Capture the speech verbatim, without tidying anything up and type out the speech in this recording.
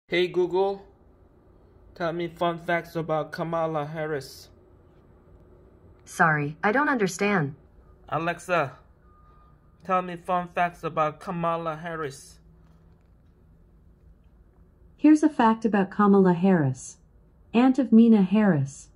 Hey Google, tell me fun facts about Kamala Harris. Sorry, I don't understand. Alexa, tell me fun facts about Kamala Harris. Here's a fact about Kamala Harris, aunt of Mina Harris.